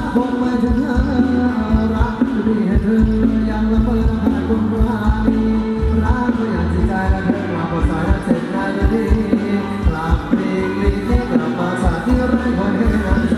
คงไม่ถึงรักที่ให้เธอยังละเมอหาคนรักรักไม่อยากจะใจและเธอมาพอสายเสร็จนายดีกลับปีกลีกกลับมาสาที่ไร้คนให้นานใจ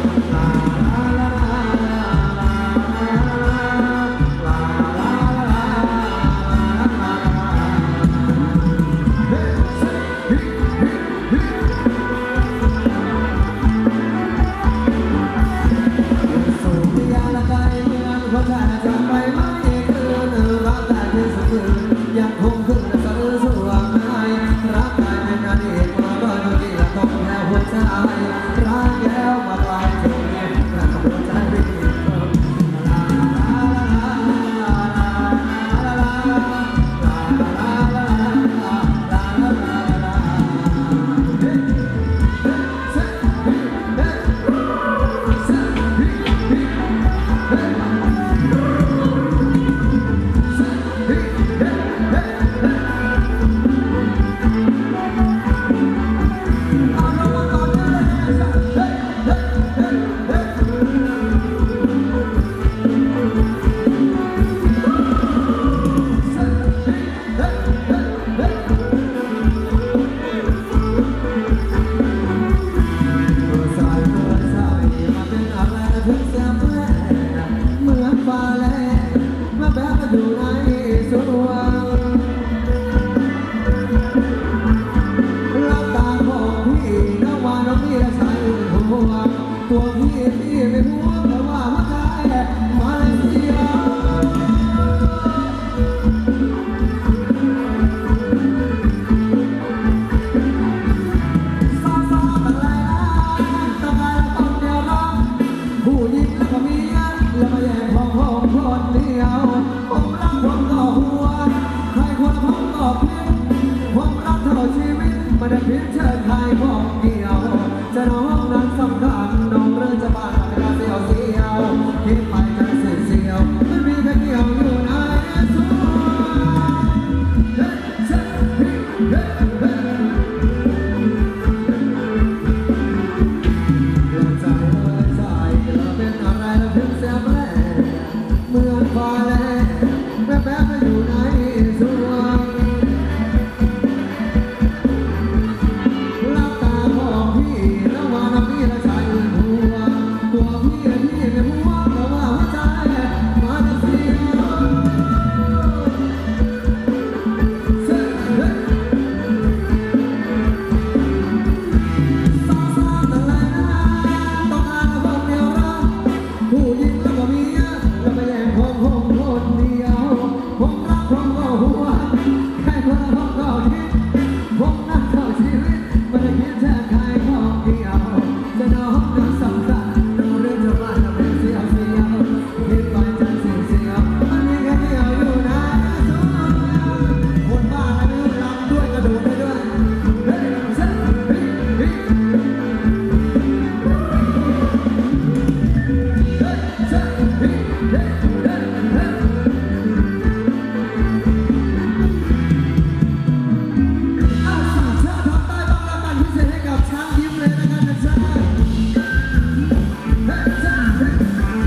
ยังคงคืนสะอื้นสว่างหายรักกายเป็นอดีตมาบ้านที่ละต้องแค่หัวใจรักแล้วมาลายถึงรักหัวใจไม่ดีตัวพี่ไม่รู้แต่ว่าหัวใจมาเลเซียซาซาตะไลตะไลต้องเดียวร้องผู้หญิงแล้วก็เมียแล้วมาแย่งของผมคนเดียวผมรักผมก็หัวใครคนผมก็พิษผมรักเท่าชีวิตไม่ได้พิษเชิญใครของเดียวจะน้องนั้นสำคัญน้องเรื่องจะบ้าเวลาเสียวเสียวคิดไปใจเสียเสียวไม่มีแค่เดียวอยู่ในสวนเฮ้เฮ้เฮ้เฮ้ใจเราเป็นอะไรเราถึงเสียแปรเหมือนฟ้าแลบแม่แป๊บอยู่ในสวนรับตาของพี่แล้วว่าน้ำพี่ละใจหัวตัวพี่ไม่หัวแต่ว่าหัวใจมาเลเซียซาซาตะไลต้องการคนเดียวรักผู้หญิงแล้วก็เมียแล้วมาแย่งของผมคนเดียวผมรักผมก็หัวแค่คนละผมก็คิดผมรักเท่าชีวิตไม่ได้คิดแค่ใครของเดียวจะน้องนั้นสำคัญน้องเรื่องจะบ้านเราเป็นเสียวเสียวคิดไปใจเสียวเสียวมันมีแค่เดียวอยู่นะคนบ้าอะไรไม่รู้รำด้วยกระโดดได้ด้วยเฮ้ยเฮ้ยเฮ้ยเฮ้ยเอาสั่งเชิญทางใต้บ้างรางวัลพิเศษให้กับช้างยิ้มเลยนะกันนะจ๊ะเฮ้ยเฮ้ยเฮ้ย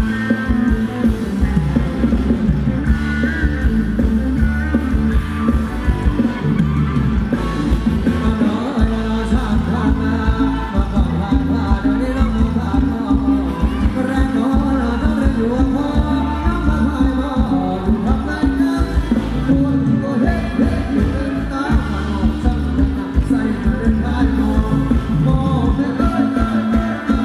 มาหน่อยเราช่างทางมาก่อนผ่านมาเดี๋ยวนี้น้องมาผ่านมอแรงน้อยเราต้องเรียนอยู่ว่าพอน้องมาผ่านมอดูทำไงกันตัวเฮ้ยเฮ้ยเดินตามมาหอบซ้ำจะนำใส่มาเดินได้มองเดินได้มองเดินได้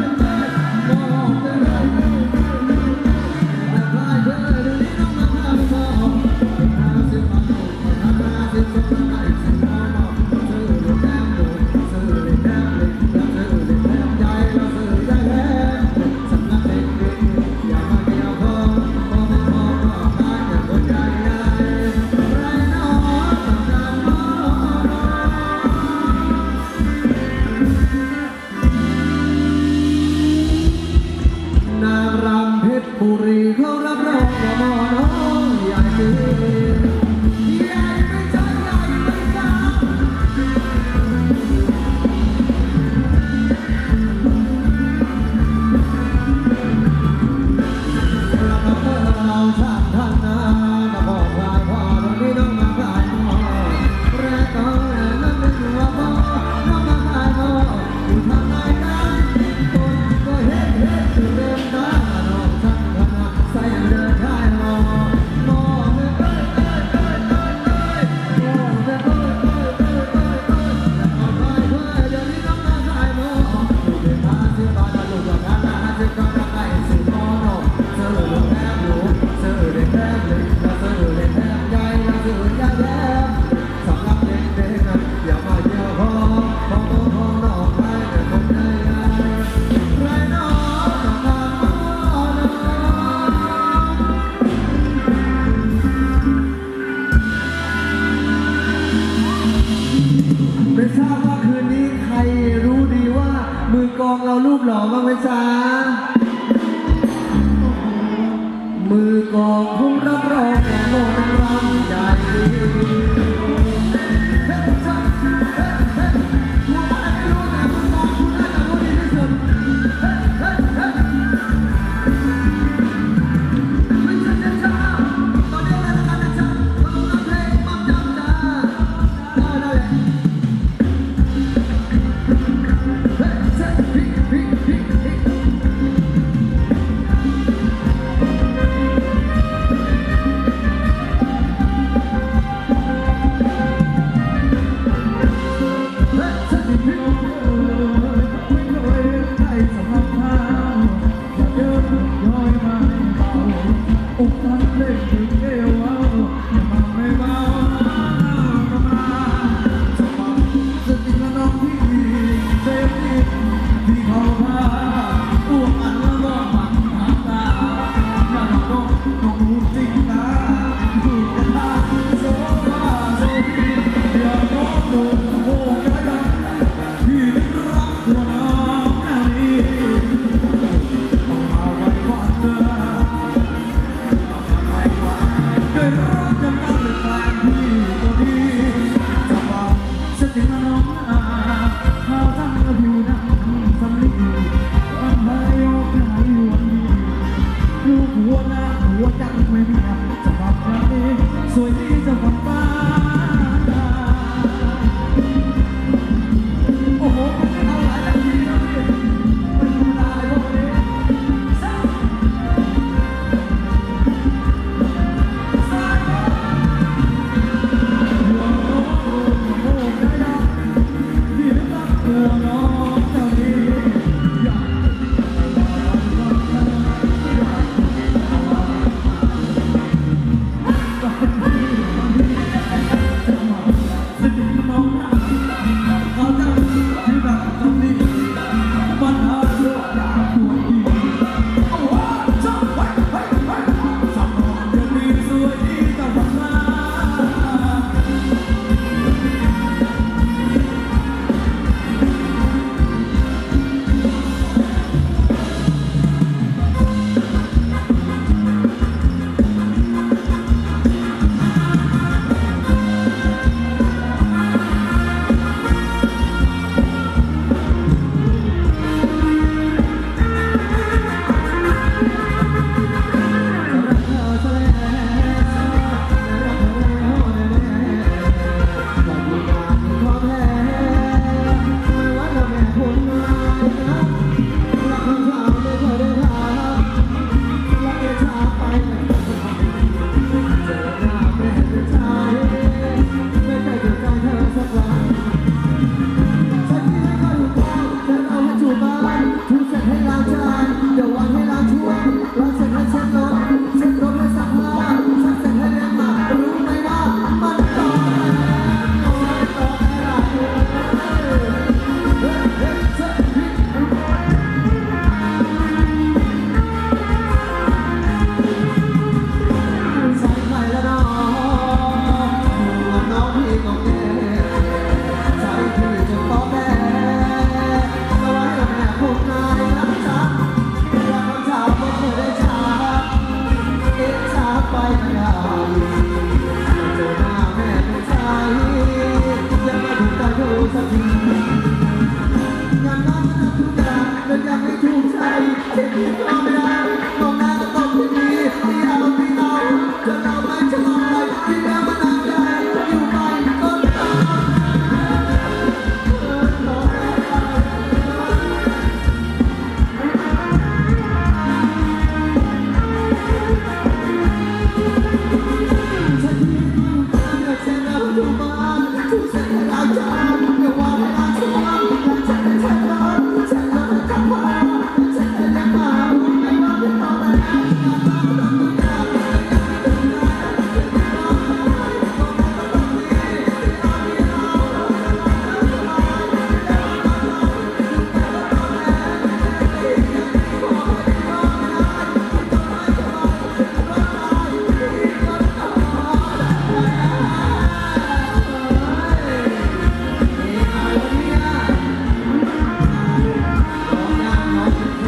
แต่พายเดินเดี๋ยวนี้น้องมาผ่านมอหาสิมาโดดหาสิสมได้สิมองซื้อเลยแต้มโดดซื้อเลยแต้มเล็กแล้วซื้อเลยแต้มใหญ่แล้วซื้อได้แท้สำนักเด็กอย่ามาเกี่ยวข้องพอก็ขายอย่างคนใจใหญ่ไรน้อต้องการน้อนางรำเพชรบุรีเขารับรองว่าหมอน้องใหญ่จริงใหญ่ไม่ใช่ใหญ่ไม่จ้า เไหมจ๊ะมือกองผู้รับรองแห่งโลกรำใหญ่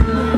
ล